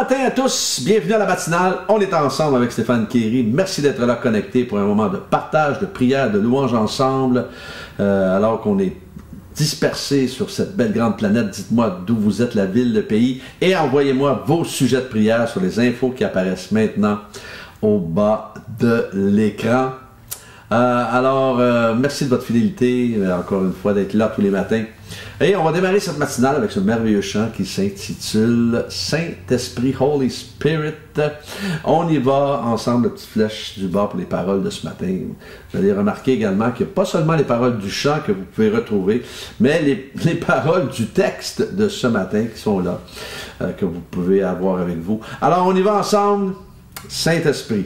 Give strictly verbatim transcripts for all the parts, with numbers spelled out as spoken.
matin à tous, bienvenue à la matinale. On est ensemble avec Stéphane Kéry. Merci d'être là connecté pour un moment de partage, de prière, de louange ensemble. Euh, alors qu'on est dispersés sur cette belle grande planète, dites-moi d'où vous êtes, la ville, le pays, et envoyez-moi vos sujets de prière sur les infos qui apparaissent maintenant au bas de l'écran. Euh, alors, euh, merci de votre fidélité, euh, encore une fois, d'être là tous les matins. Et on va démarrer cette matinale avec ce merveilleux chant qui s'intitule Saint-Esprit, Holy Spirit. On y va ensemble, la petite flèche du bas pour les paroles de ce matin. Vous allez remarquer également qu'il n'y a pas seulement les paroles du chant que vous pouvez retrouver, mais les, les paroles du texte de ce matin qui sont là, euh, que vous pouvez avoir avec vous. Alors, on y va ensemble, Saint-Esprit.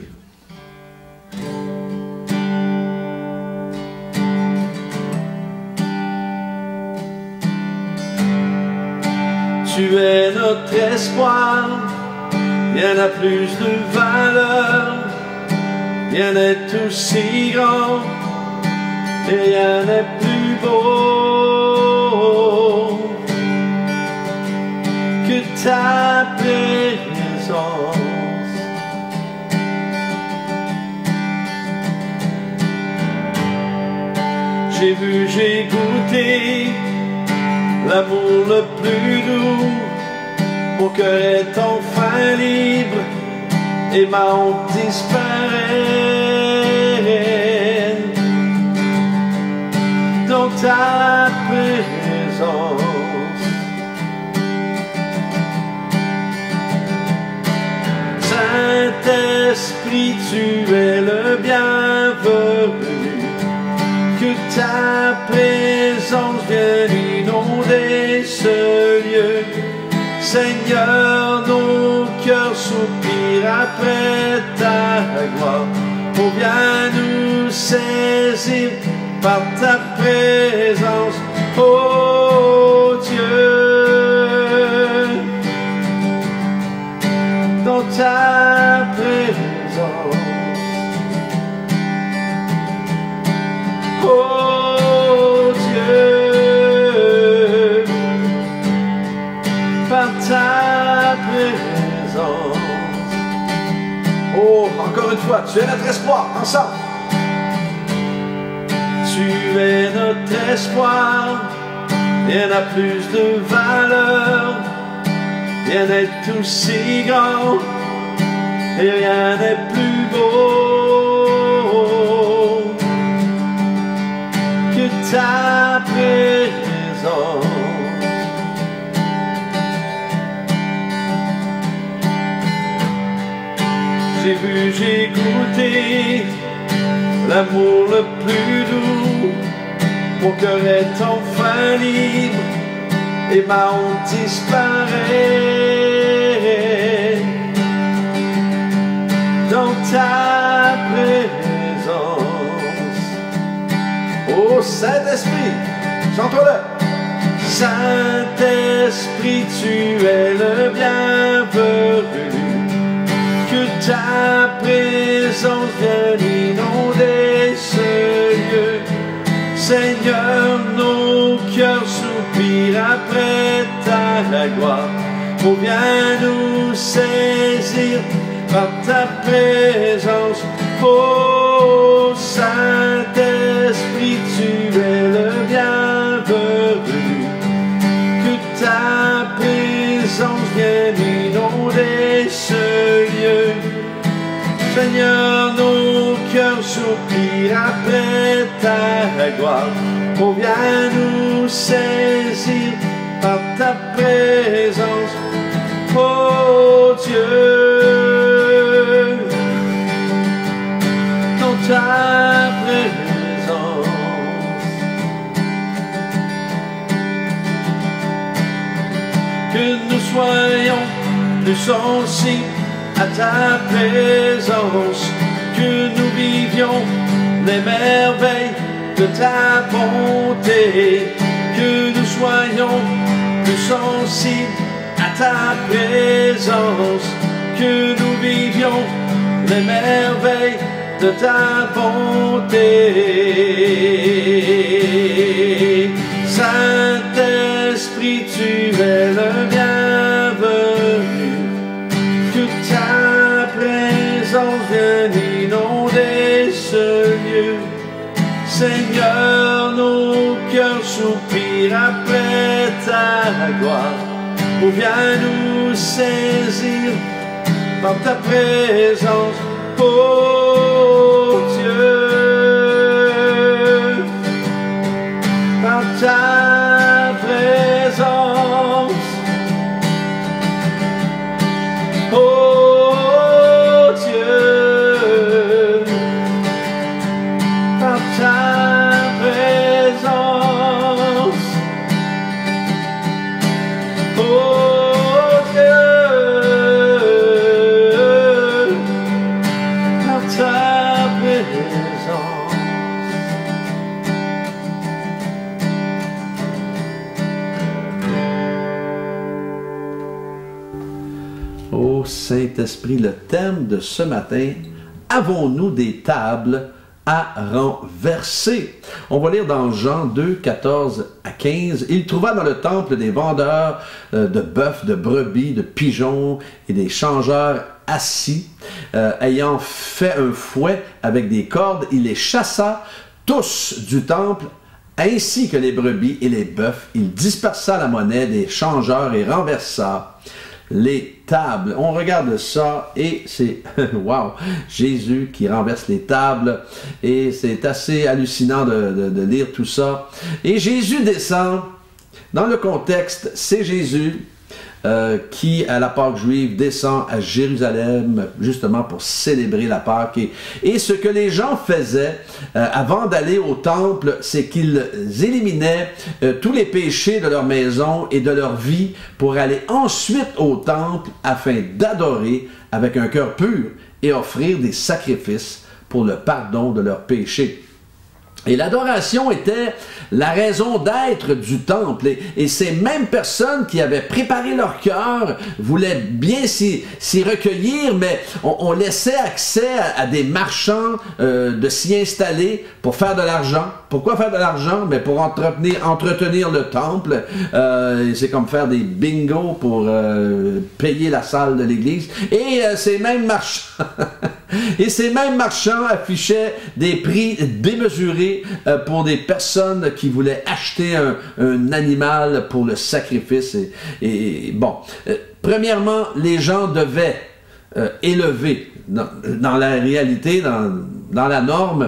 Tu es notre espoir, rien n'a plus de valeur, rien n'est aussi grand, et rien n'est plus beau que ta présence. J'ai vu, j'ai goûté l'amour le plus doux, mon cœur est enfin libre et ma honte disparaît dans ta présence. Saint-Esprit, tu es le bienvenu, que ta présence vienne inonder ce lieu. Seigneur, nos cœurs soupirent après ta gloire. Oh, viens nous saisir par ta présence, oh Dieu. Dans ta présence, oh Dieu, par ta présence. Oh, encore une fois, tu es notre espoir, ensemble. Tu es notre espoir, rien n'a plus de valeur, rien n'est aussi grand, et rien n'est plus beau que ta présence. J'ai vu, j'ai goûté l'amour le plus doux, mon cœur est enfin libre et ma honte disparaît dans ta présence. Oh Saint-Esprit, chantons-le. Saint-Esprit, tu es le bienvenu, que ta présence vienne inonder ce lieu. Seigneur, nos cœurs soupirent après ta gloire. Oh, viens nous saisir par ta présence, oh Saint-Esprit, tu es le bienvenu, que ta présence vienne inonder ce lieu. Seigneur, nos cœurs soupirent après ta gloire. Oh, viens nous saisir par ta présence, oh Dieu. Dans ta présence, que nous soyons plus sensibles à ta présence, que nous vivions les merveilles de ta bonté, que nous soyons plus sensibles à ta présence, que nous vivions les merveilles de ta bonté. Saint-Esprit, tu es le bienvenu, présence vient inonder ce lieu. Seigneur, nos cœurs soupirent après ta gloire. Oh, viens nous saisir par ta présence, oh Dieu, par ta présence, oh Dieu, par ta présence, oh Dieu, par ta présence. Ô Saint-Esprit, le thème de ce matin, avons-nous des tables à renverser? On va lire dans Jean deux, quatorze à quinze. Il trouva dans le temple des vendeurs euh, de bœufs, de brebis, de pigeons et des changeurs assis. Euh, ayant fait un fouet avec des cordes, il les chassa tous du temple, ainsi que les brebis et les bœufs. Il dispersa la monnaie des changeurs et renversa les tables. On regarde ça et c'est, wow, Jésus qui renverse les tables et c'est assez hallucinant de, de, de lire tout ça. Et Jésus descend, dans le contexte, c'est Jésus euh, qui, à la Pâque juive, descend à Jérusalem justement pour célébrer la Pâque. Et, et ce que les gens faisaient euh, avant d'aller au temple, c'est qu'ils éliminaient euh, tous les péchés de leur maison et de leur vie pour aller ensuite au temple afin d'adorer avec un cœur pur et offrir des sacrifices pour le pardon de leurs péchés. Et l'adoration était la raison d'être du temple. Et, et ces mêmes personnes qui avaient préparé leur cœur voulaient bien s'y recueillir, mais on, on laissait accès à, à des marchands euh, de s'y installer pour faire de l'argent. Pourquoi faire de l'argent? Mais pour entretenir, entretenir le temple. Euh, c'est comme faire des bingos pour euh, payer la salle de l'église. Et euh, ces mêmes marchands... Et ces mêmes marchands affichaient des prix démesurés euh, pour des personnes qui voulaient acheter un, un animal pour le sacrifice. Et, et bon, euh, premièrement, les gens devaient euh, élever, dans, dans la réalité, dans, dans la norme,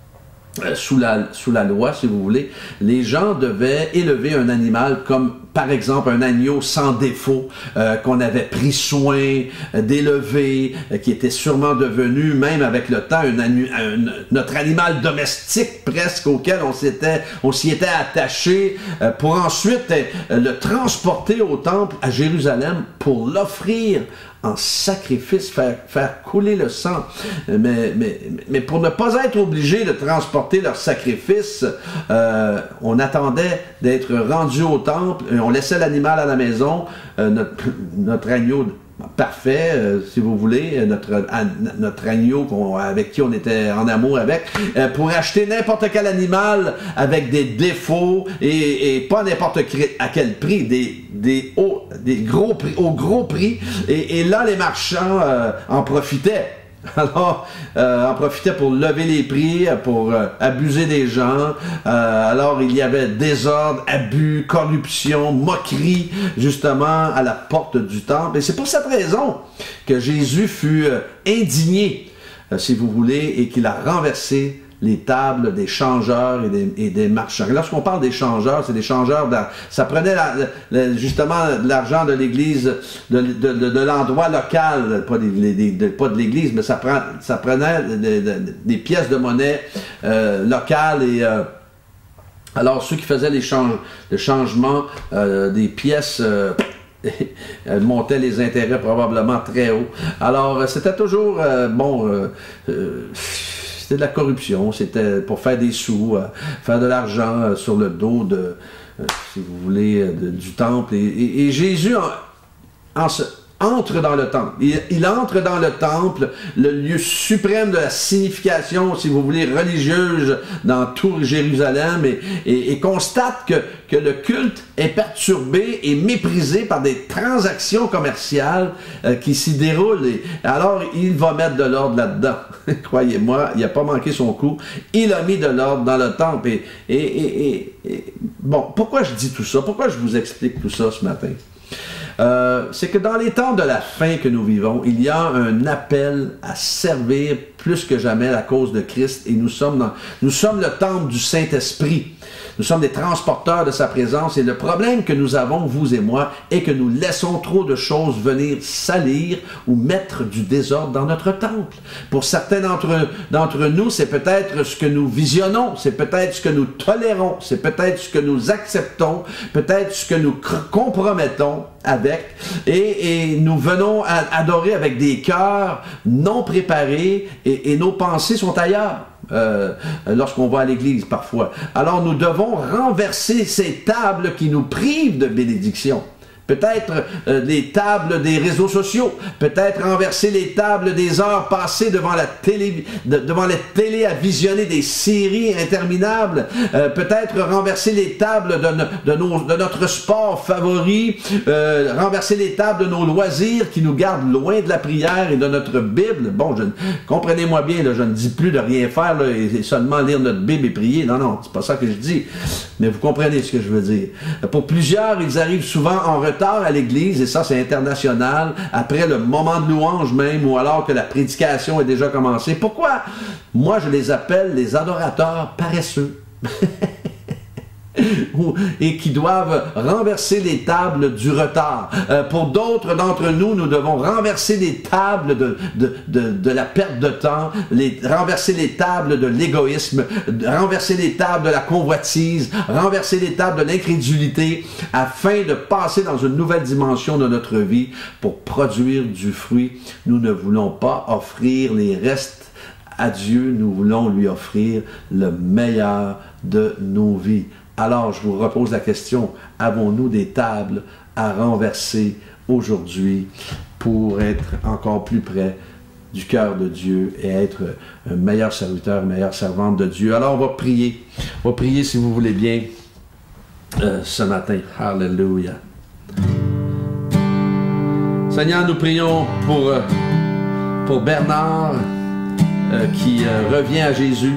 euh, sous, la, sous la loi, si vous voulez, les gens devaient élever un animal comme, par exemple, un agneau sans défaut, euh, qu'on avait pris soin euh, d'élever, euh, qui était sûrement devenu, même avec le temps, un, un, notre animal domestique presque, auquel on s'était, on s'y était attaché, euh, pour ensuite euh, le transporter au temple à Jérusalem pour l'offrir en sacrifice, faire, faire couler le sang. Mais, mais, mais pour ne pas être obligé de transporter leur sacrifice, euh, on attendait d'être rendu au temple, on laissait l'animal à la maison, euh, notre, notre agneau parfait, euh, si vous voulez, notre, à, notre agneau qu'on, avec qui on était en amour avec, euh, pour acheter n'importe quel animal avec des défauts et, et pas n'importe à quel prix, des, des, hauts, des gros prix, au gros prix. Et, et là, les marchands euh, en profitaient. Alors, euh, en profitaient pour lever les prix, pour euh, abuser des gens. Euh, alors, il y avait désordre, abus, corruption, moquerie, justement, à la porte du temple. Et c'est pour cette raison que Jésus fut euh, indigné, euh, si vous voulez, et qu'il a renversé les tables des changeurs et des, et des marchands. Lorsqu'on parle des changeurs, c'est des changeurs, de, ça prenait la, la, justement de l'argent de l'église, de, de, de, de l'endroit local, pas de, de, de, pas de l'église, mais ça, prend, ça prenait de, de, de, des pièces de monnaie euh, locales et... Euh, alors, ceux qui faisaient les change, le changement euh, des pièces... Euh, elle montait les intérêts probablement très haut. Alors, c'était toujours, euh, bon... Euh, euh, c'était de la corruption, c'était pour faire des sous, euh, faire de l'argent euh, sur le dos de, euh, si vous voulez, de, du temple. Et, et, et Jésus, en, en, se, entre dans le temple. Il, il entre dans le temple, le lieu suprême de la signification, si vous voulez, religieuse dans tout Jérusalem, et, et, et constate que, que le culte est perturbé et méprisé par des transactions commerciales euh, qui s'y déroulent. Et alors, il va mettre de l'ordre là-dedans. Croyez-moi, il n'a pas manqué son coup. Il a mis de l'ordre dans le temple. Et, et, et, et, et bon, pourquoi je dis tout ça? Pourquoi je vous explique tout ça ce matin? Euh, c'est que dans les temps de la fin que nous vivons, il y a un appel à servir plus que jamais la cause de Christ, et nous sommes, dans, nous sommes le temple du Saint-Esprit. Nous sommes des transporteurs de sa présence, et le problème que nous avons, vous et moi, est que nous laissons trop de choses venir salir ou mettre du désordre dans notre temple. Pour certains d'entre d'entre nous, c'est peut-être ce que nous visionnons, c'est peut-être ce que nous tolérons, c'est peut-être ce que nous acceptons, peut-être ce que nous compromettons avec, et, et nous venons à adorer avec des cœurs non préparés, et, et nos pensées sont ailleurs. Euh, lorsqu'on va à l'église parfois. Alors nous devons renverser ces tables qui nous privent de bénédiction. Peut-être euh, les tables des réseaux sociaux, peut-être renverser les tables des heures passées devant la télé, de, devant la télé à visionner des séries interminables, euh, peut-être renverser les tables de, de, nos, de notre sport favori, euh, renverser les tables de nos loisirs qui nous gardent loin de la prière et de notre Bible. Bon, comprenez-moi bien, là, je ne dis plus de rien faire là, et, et seulement lire notre Bible et prier. Non, non, c'est pas ça que je dis. Mais vous comprenez ce que je veux dire. Pour plusieurs, ils arrivent souvent en retard à l'église, et ça c'est international, après le moment de louange même, ou alors que la prédication est déjà commencée. Pourquoi? Moi je les appelle les adorateurs paresseux. Et qui doivent renverser les tables du retard. Euh, pour d'autres d'entre nous, nous devons renverser les tables de, de, de, de la perte de temps, les, renverser les tables de l'égoïsme, renverser les tables de la convoitise, renverser les tables de l'incrédulité, afin de passer dans une nouvelle dimension de notre vie pour produire du fruit. Nous ne voulons pas offrir les restes à Dieu, nous voulons lui offrir le meilleur de nos vies. Alors, je vous repose la question, avons-nous des tables à renverser aujourd'hui pour être encore plus près du cœur de Dieu et être un meilleur serviteur, une meilleure servante de Dieu? Alors, on va prier. On va prier, si vous voulez bien, euh, ce matin. Alléluia. Seigneur, nous prions pour, euh, pour Bernard euh, qui euh, revient à Jésus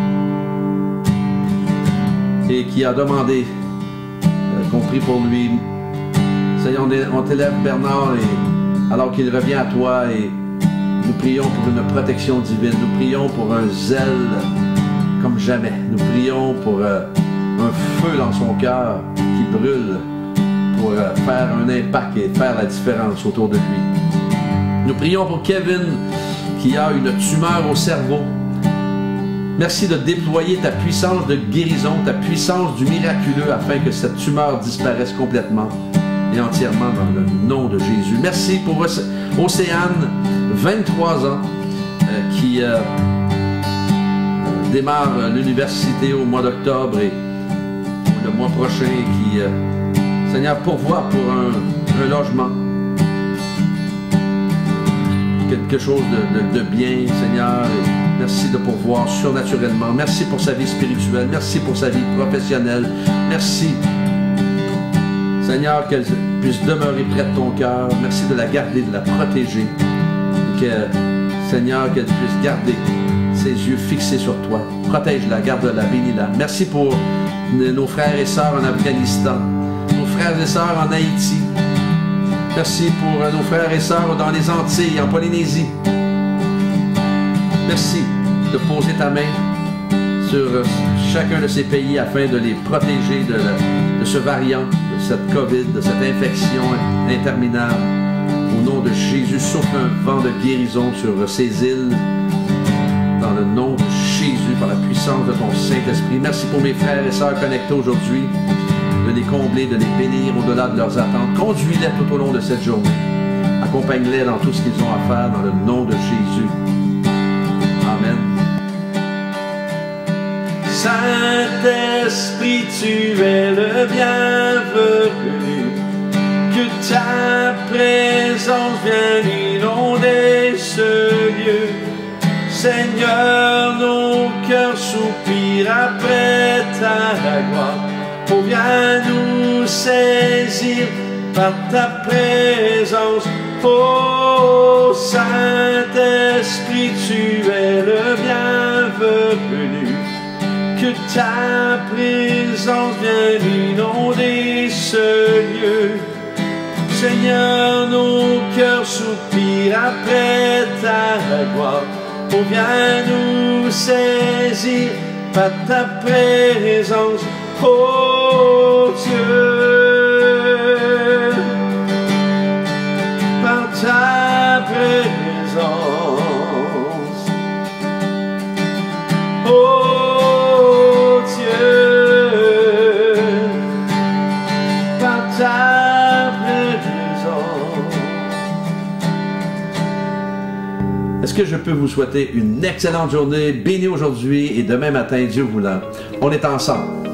et qui a demandé euh, qu'on prie pour lui. Seigneur, on, on t'élève Bernard, et, alors qu'il revient à toi, et nous prions pour une protection divine. Nous prions pour un zèle comme jamais. Nous prions pour euh, un feu dans son cœur qui brûle pour euh, faire un impact et faire la différence autour de lui. Nous prions pour Kevin qui a une tumeur au cerveau. Merci de déployer ta puissance de guérison, ta puissance du miraculeux, afin que cette tumeur disparaisse complètement et entièrement dans le nom de Jésus. Merci pour Océane, vingt-trois ans, euh, qui euh, démarre l'université au mois d'octobre et le mois prochain, qui, euh, Seigneur, pourvoit pour un, un logement, quelque chose de, de, de bien, Seigneur. Et merci de pourvoir surnaturellement. Merci pour sa vie spirituelle. Merci pour sa vie professionnelle. Merci, Seigneur, qu'elle puisse demeurer près de ton cœur. Merci de la garder, de la protéger. Et que, Seigneur, qu'elle puisse garder ses yeux fixés sur toi. Protège-la, garde-la, bénis-la. Merci pour nos frères et sœurs en Afghanistan, nos frères et sœurs en Haïti. Merci pour nos frères et sœurs dans les Antilles, en Polynésie. Merci de poser ta main sur chacun de ces pays afin de les protéger de, la, de ce variant, de cette COVID, de cette infection interminable. Au nom de Jésus, souffle un vent de guérison sur ces îles. Dans le nom de Jésus, par la puissance de ton Saint-Esprit. Merci pour mes frères et sœurs connectés aujourd'hui, de les combler, de les bénir au-delà de leurs attentes. Conduis-les tout au long de cette journée. Accompagne-les dans tout ce qu'ils ont à faire, dans le nom de Jésus. Amen. Saint-Esprit, tu es le bienvenu, que ta présence vient inonder ce lieu. Seigneur, nos cœurs soupirent après ta gloire. Oh, viens nous saisir par ta présence. Oh, Saint-Esprit, tu es le bienvenu. Que ta présence vienne inonder ce lieu. Seigneur, nos cœurs soupirent après ta gloire. Oh, viens nous saisir par ta présence, oh Dieu, par ta présence, oh Dieu, par ta présence. Est-ce que je peux vous souhaiter une excellente journée, bénie aujourd'hui et demain matin, Dieu voulant. On est ensemble.